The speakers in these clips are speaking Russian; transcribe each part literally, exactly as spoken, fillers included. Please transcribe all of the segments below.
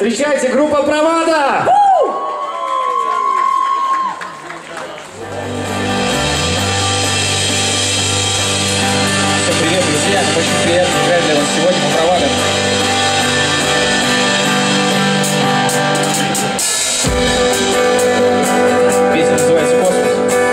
Встречайте, группа «Бравада». Всем привет, друзья! Очень приятно играть для вас сегодня на «Бравада». Песня называется «Космос».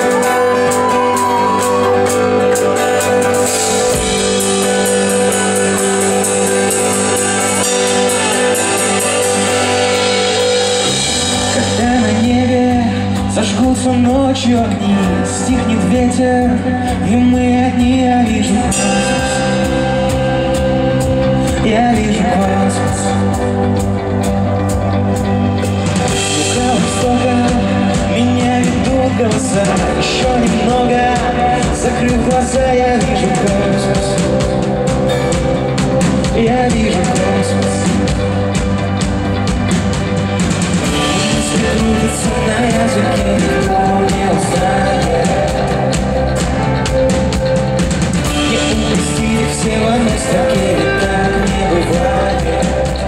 Когда на небе зажгутся ночью огни, стихнет ветер, и мы одни, я вижу космос. Я вижу космос. Звука востока меня ведут голоса. Еще немного, закрыв глаза, я вижу космос. Я вижу космос. Крутится на языке, никто не узнает. Не уместили все в одной строке, ведь так не бывает.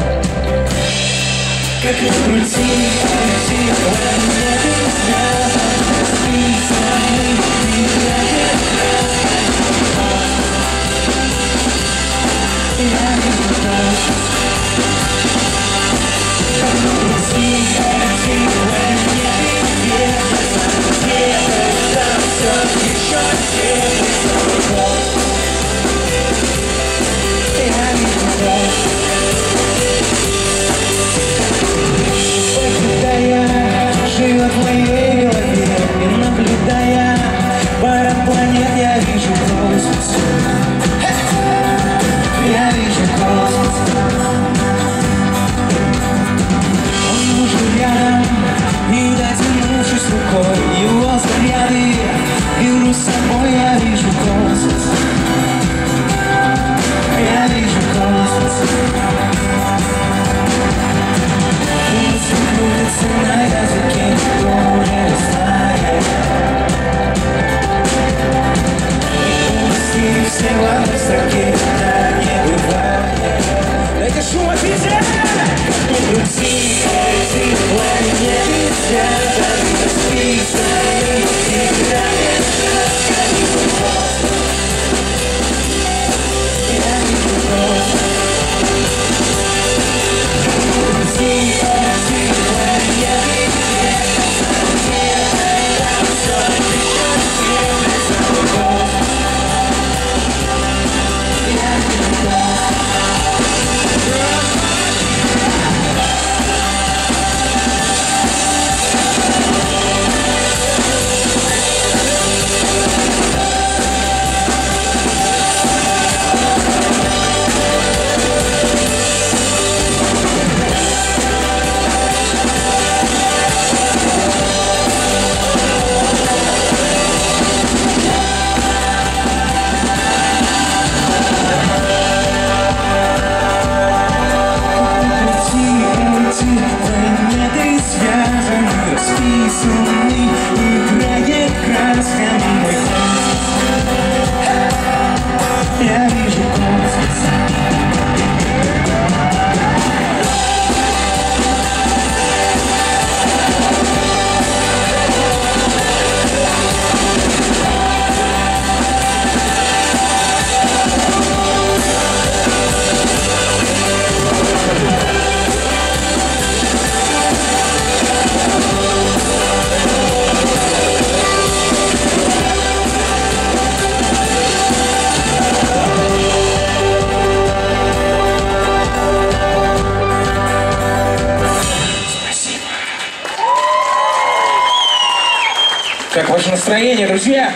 Как ни крути, крути, мне песня, списанный играет краска. Я вижу космос. Как ни крути, крути, мне песня, где-то там все еще теплится. Я вижу космос. Покидая, живет в моей голове, и наблюдая парад планет, я вижу космос. Я вижу космос. Он уже рядом, и дотянувшись рукой, его заряды беру с собой, я вижу космос. Я вижу космос. Крутится на языке, никто не знает. И уместили все в одной строке, так не бывает. Дайте шум, офицер! Не крути, крути, мне нельзя, так расписанный играет краска, не космос. Я вижу космос. Крути, крути, мне нельзя, там все еще теплится космос. Я вижу космос. Планеты связаны, расписаны, играет красками мой космос. Я вижу космос. Как ваше настроение, друзья?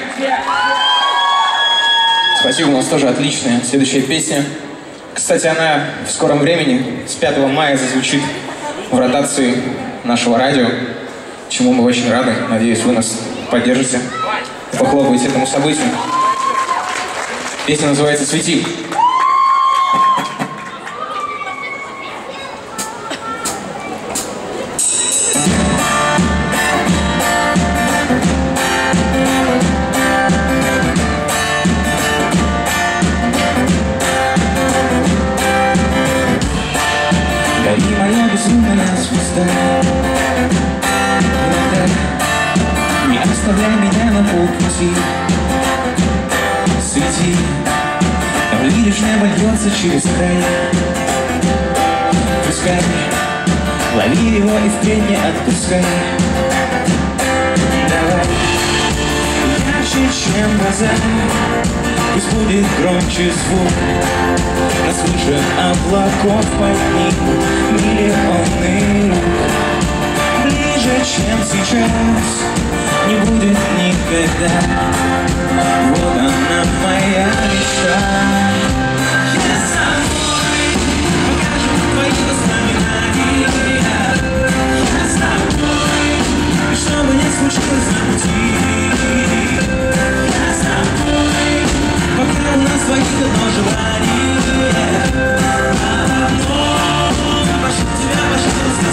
Спасибо, у нас тоже отличная следующая песня. Кстати, она в скором времени, с пятого мая, зазвучит в ротации нашего радио, чему мы очень рады. Надеюсь, вы нас поддержите, похлопаете этому событию. Песня называется «Свети». Моя безумная звезда. Иногда не оставляй меня на полпути. Свети, там видишь, небо льется через край. Пускай, лови его и впредь не отпускай. Давай, ярче, чем глаза, пусть будет громче звук. Нас выше облаков поднимут миллионы рук. Ближе, чем сейчас, не будет никогда. Вот она, моя мечта. Я с тобой покажу твои воспоминания. Я с тобой, и что бы ни случилось на пути. Я с тобой, пока у нас двоих одно желание. Прошу тебя, пожалуйста,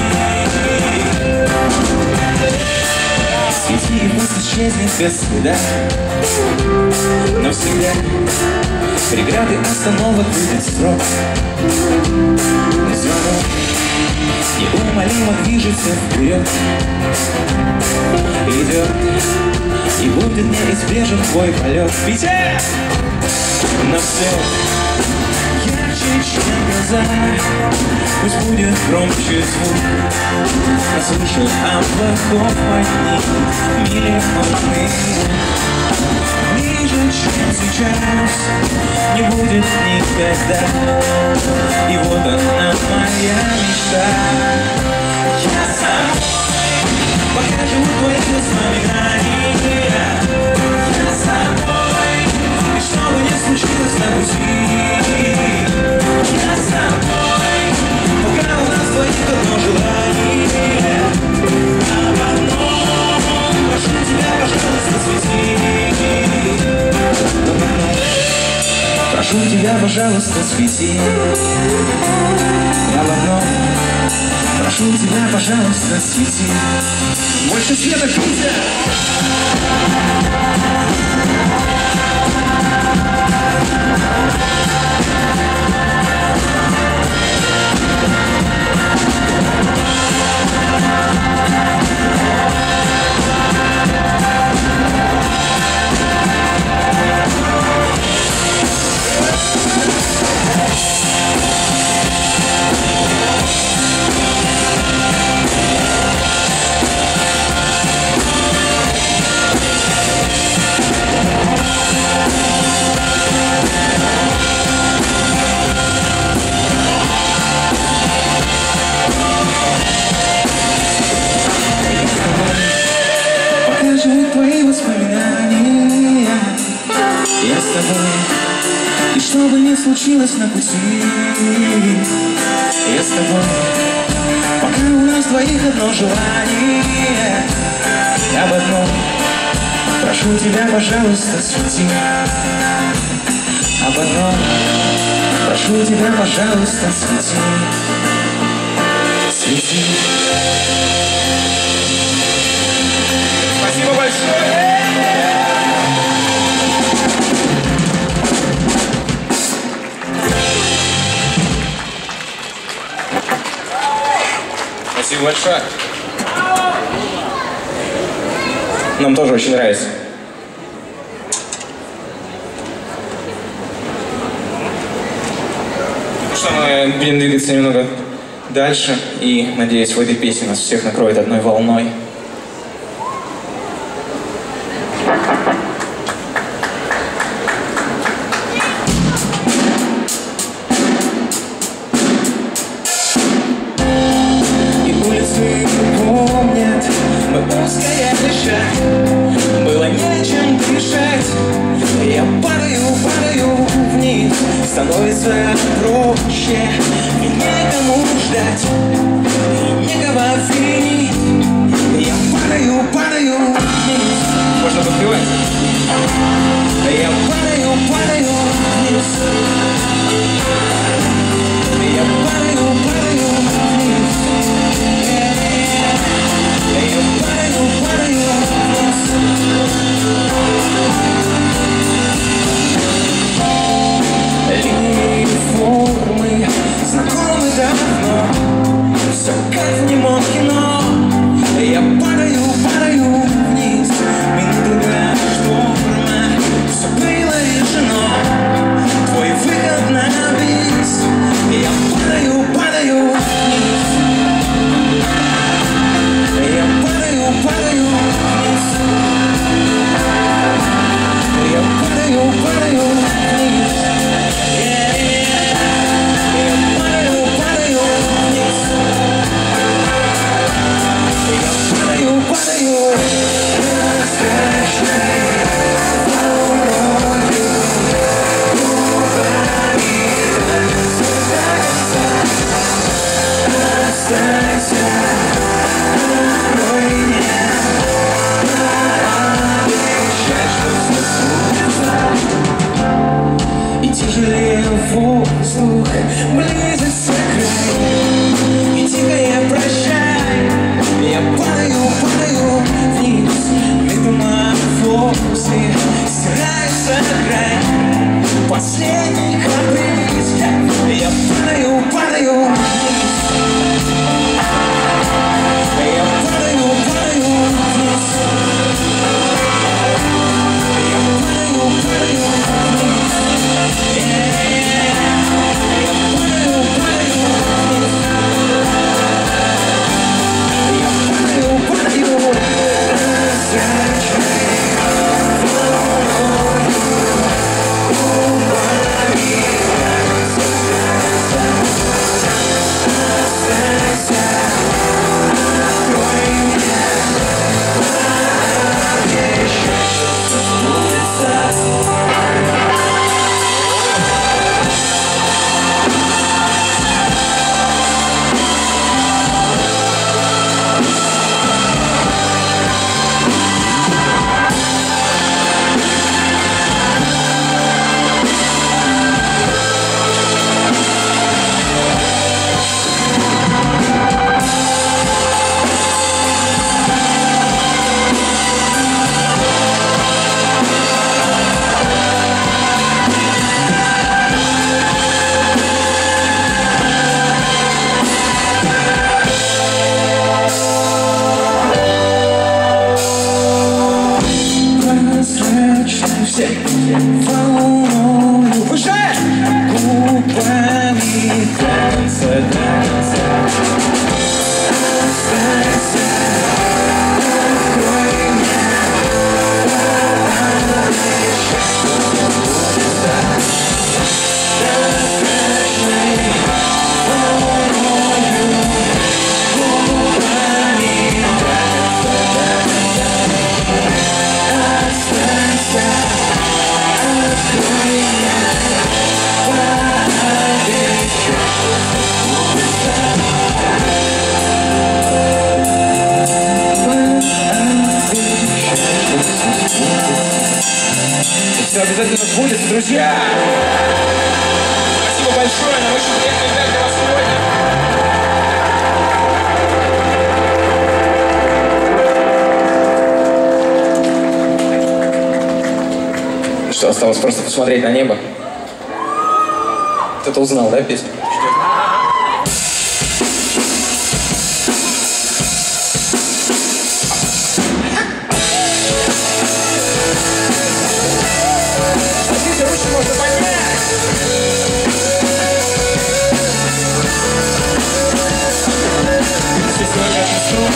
свети. Свети, и пусть исчезнет без следа. Но всегда преграды остановок будет строк. Звонок неумолимо движется вперед. Идет, и будет неизбежен твой полет. Питер! Но все ярче, чем глаза, пусть будет громче звук. Нас выше облаков поднимут миллионы. Ближе, чем сейчас, не будет никогда. И вот она, моя мечта. Я с тобой покажу твои воспоминания. Я с тобой, и что бы ни случилось на пути. Я с тобой, пока у нас двоих одно желание. Об одном, прошу тебя, пожалуйста, свети. Прошу тебя, пожалуйста, свети. Об одном, прошу тебя, пожалуйста, свети. Больше света, Питер! Твои воспоминания. Я с тобой, и что бы ни случилось на пути. Я с тобой, пока у нас двоих одно желание. Об одном, прошу тебя, пожалуйста, свети. Об одном, прошу тебя, пожалуйста, свети. Свети. Спасибо большое! Спасибо большое! Нам тоже очень нравится. Ну что, мы будем двигаться немного дальше, и, надеюсь, в этой песне нас всех накроет одной волной. Было нечем дышать. Я падаю, падаю вниз. Становится проще. И некому ждать, и некого винить. Я падаю, падаю вниз. Можно подпевать? Я падаю, падаю вниз. Я падаю, падаю вниз. Я падаю, падаю вниз. Линии форм ремонт кино. Я падаю, падаю вниз, минута шторма, все было решено, твой выход на бис. Я падаю, падаю вниз, я падаю, падаю вниз, я падаю, падаю вниз, yeah, yeah. Я падаю, падаю вниз, я падаю, падаю. И тяжелее воздух, близится край, и тихое прощай. Я падаю, падаю вниз, метаморфозы стираются грань, последний каприз. Я падаю, падаю вниз, я падаю, падаю вниз, я падаю, падаю вниз, yeah, yeah. Я падаю, падаю вниз, я падаю, падаю, закачай волною губами, останься, открой меня, обещай, что сбудется. Прозрачно все волною выше губами танца, танца. Останься, открой меня, обещай, что сбудется. Прозрачной волною губами танца, танца. Останься, открой меня, пообещай, что сбудется. Все обязательно сбудется, друзья! Спасибо большое, нам очень приятно играть для вас сегодня. Что, осталось просто посмотреть на небо? Кто-то узнал, да, песню? Ручки можно поднять. Все сегодня очень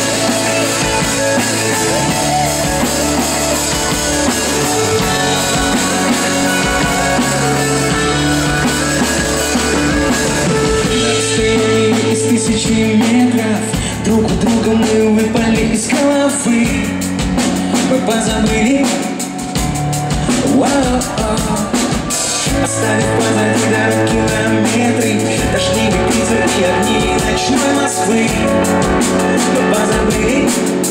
на расстоянии из тысячи метров друг у друга мы выпали из головы. Мы позабыли, оставив позади до километры дождливый Питер и огни ночной Москвы. Мы позабыли,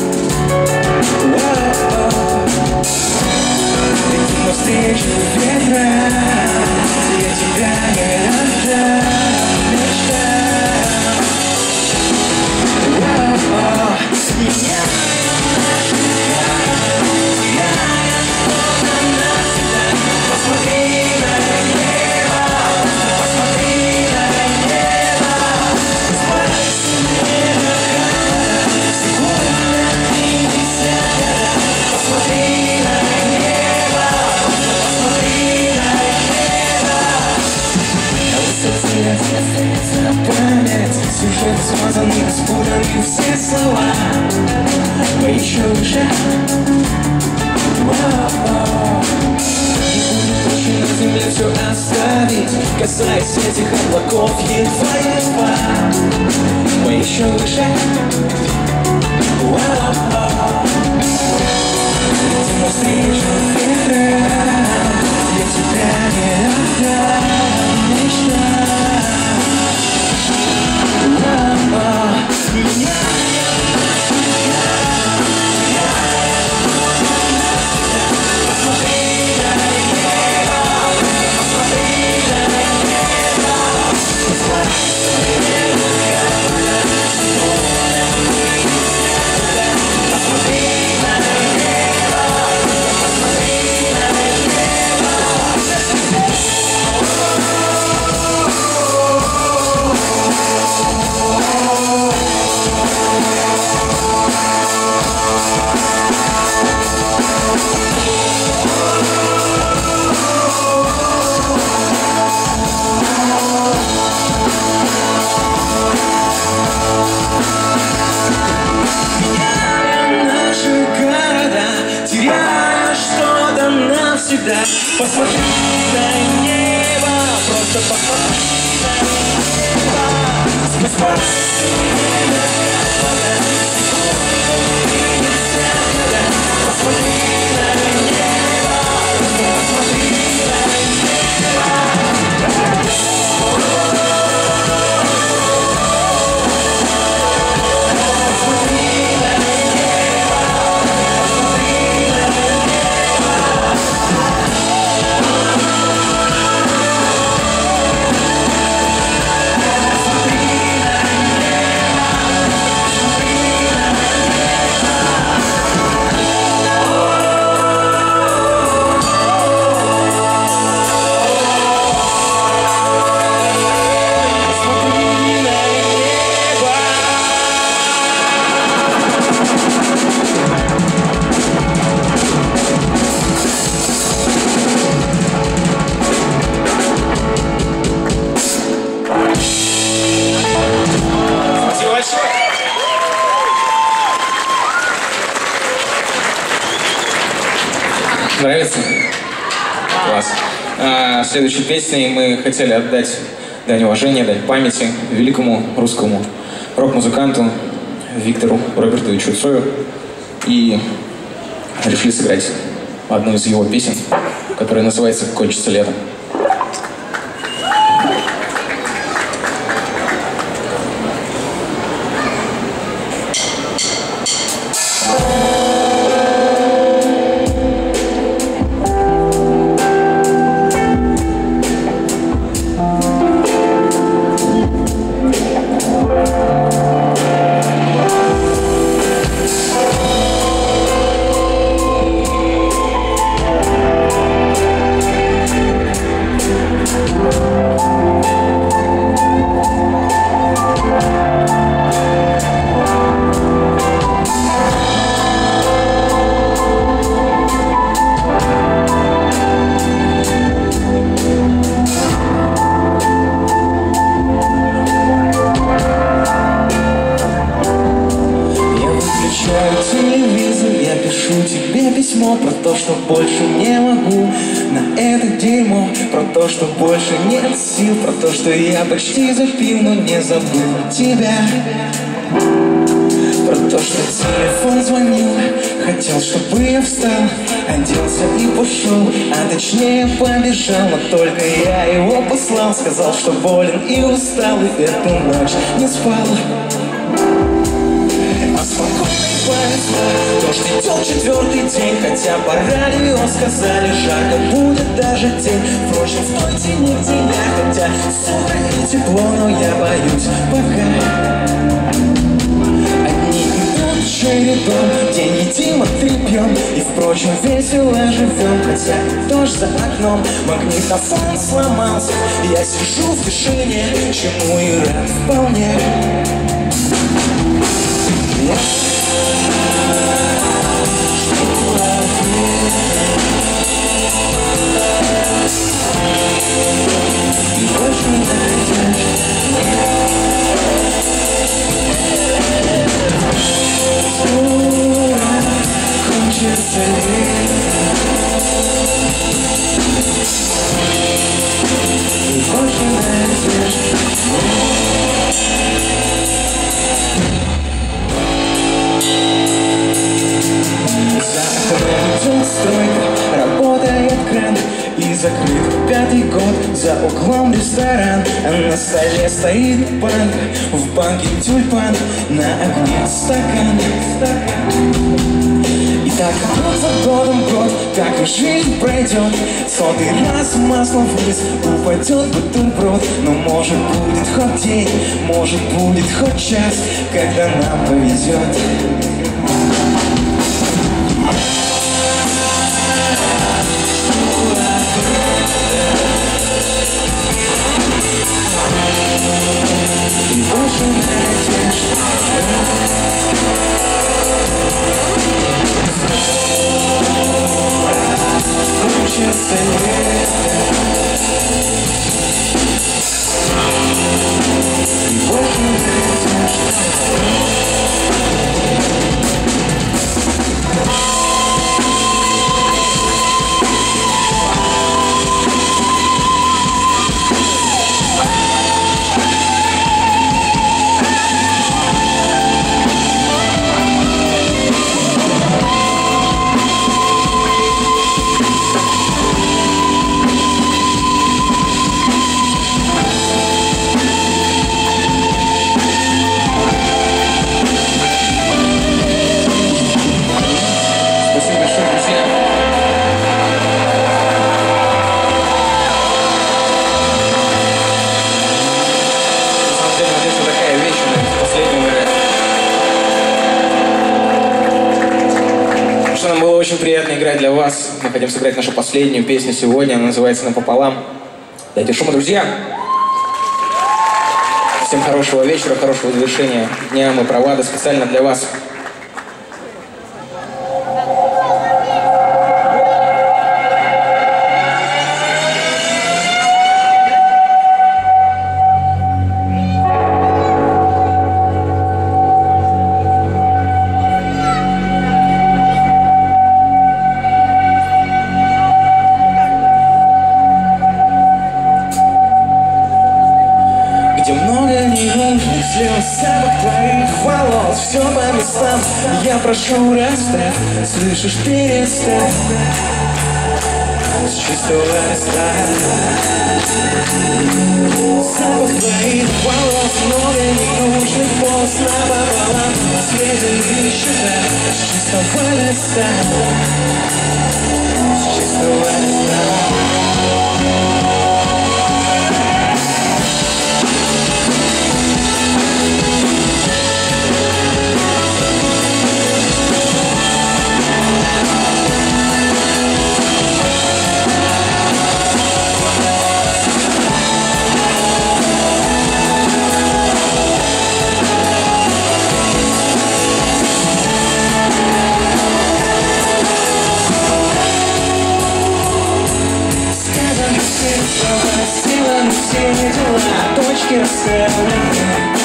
летим навстречу ветра, я тебя не мечтал. Меня посмотри на небо, посмотри на небо, спасибо. еще выше. На земле все оставить, касаясь этих облаков, едва-едва. Мы еще выше. Летим навстречу ветрам, я тебя не отдам, мечта. Меня посмотри на небо, просто посмотри на небо. Посмотри на небо, посмотри на небо, посмотри Нравится? Класс. А, следующей песней мы хотели отдать дань уважения, дань памяти великому русскому рок-музыканту Виктору Робертовичу Цою. И решили сыграть одну из его песен, которая называется «Кончится лето». Про то, что больше не могу на это дерьмо, про то, что больше нет сил, про то, что я почти запил, но не забыл тебя, про то, что телефон звонил, хотел, чтобы я встал, оделся и пошел, а точнее побежал, но только я его послал, сказал, что болен и устал, и эту ночь не спал. А спокойной повезло, дождь идет четвертый день, хотя по радио сказали, жарко будет даже день. Впрочем, в той тени, где я, хотя сухо и тепло, но я боюсь пока. Одни идут чередом, день едим, а три пьем, и, впрочем, весело живем, хотя дождь за окном, магнитофон сломался, я сижу в тишине, чему и рад вполне. Ура! Кончится лето, и больше надежды. За окном идет стройка, работает кран, и закрыт пятый год, за углом ресторан. А на столе стоит банк, в банке тюльпан, на огне стакан. И так год за годом год, как и жизнь пройдет, сотый раз масло вниз упадет бутерброд. Но может будет хоть день, может будет хоть час, когда нам повезет. И больше надежды. Кончится лето, и больше надежды. Очень приятно играть для вас. Мы хотим сыграть нашу последнюю песню сегодня. Она называется «Напополам». Дайте шума, друзья! Всем хорошего вечера, хорошего завершения дня. Мы Правада специально для вас. Запах твоих волос, все по местам. Я прошу, расставь, слышишь, переставь с чистого листа. Запах твоих волос, много ненужных поз напополам. Съеденные счета с чистого листа, с чистого листа. Все дела, точки расставлены.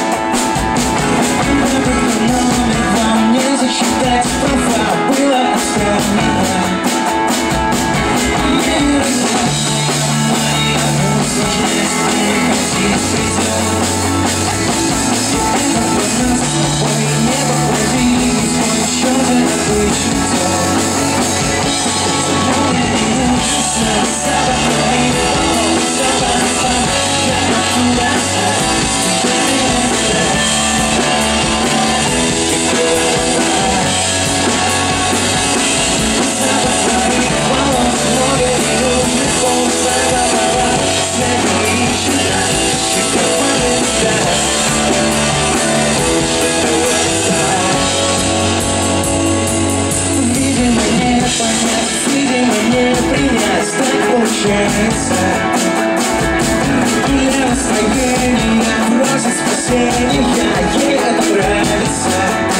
Номер вам не зачитать, права было оставлено. Не разлад, моя сложность не придет. Это для нас с тобой не поправим, свой счет за обычный дом. Мне не нужно запах твоих волос, запах твоих. Видимо, не понять, видимо, не принять, так получается. Для настроения просит спасения, ей это нравится.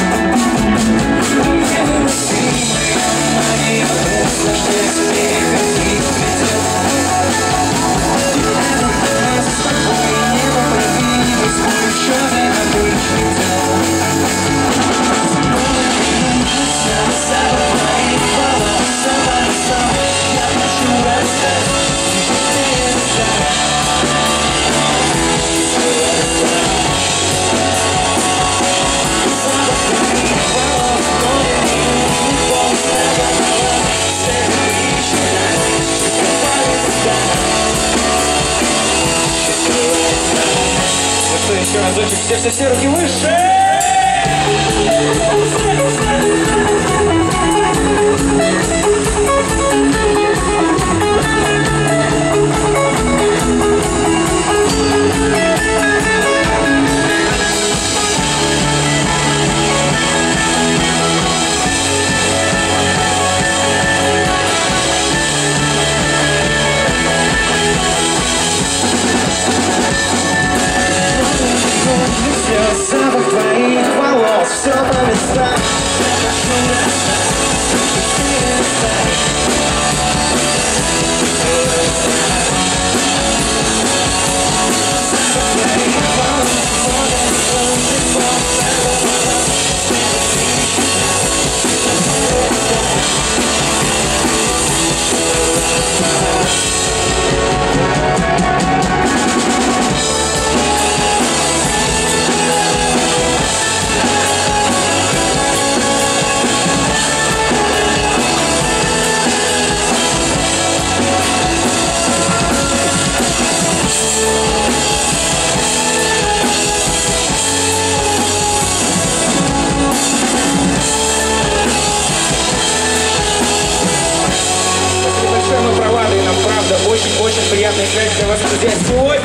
Невыносимая магия, наслаждаясь переходить предел. Это для нас с тобой непоправимый свой счет и обычный дел. Запах твоих Все-все-все руки выше! Запах твоих волос, все по местам. Очень-очень приятно играть для вас, друзья, сегодня.